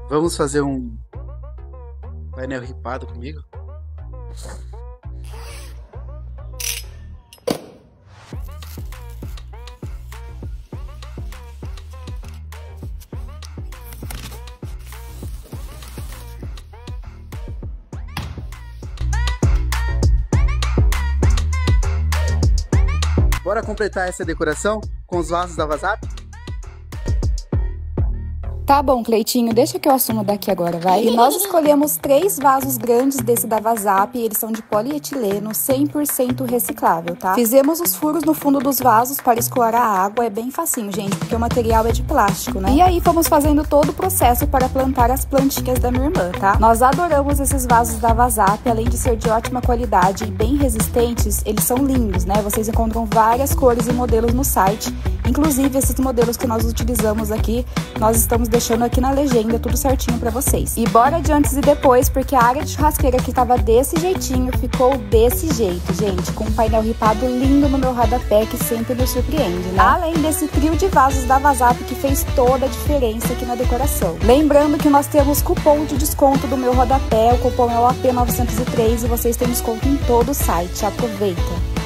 Vamos fazer um painel ripado comigo? Bora completar essa decoração com os vasos da Vazap? Tá bom, Cleitinho, deixa que eu assumo daqui agora, vai? E nós escolhemos 3 vasos grandes desse da Vazap, eles são de polietileno, 100% reciclável, tá? Fizemos os furos no fundo dos vasos para escoar a água, é bem facinho, gente, porque o material é de plástico, né? E aí fomos fazendo todo o processo para plantar as plantinhas da minha irmã, tá? Nós adoramos esses vasos da Vazap, além de ser de ótima qualidade e bem resistentes, eles são lindos, né? Vocês encontram várias cores e modelos no site. Inclusive, esses modelos que nós utilizamos aqui, nós estamos deixando aqui na legenda tudo certinho pra vocês. E bora de antes e depois, porque a área de churrasqueira que tava desse jeitinho, ficou desse jeito, gente. Com um painel ripado lindo no meu rodapé, que sempre nos surpreende, né? Além desse trio de vasos da Vazap, que fez toda a diferença aqui na decoração. Lembrando que nós temos cupom de desconto do meu rodapé, o cupom é o AP903 e vocês têm desconto em todo o site. Aproveita!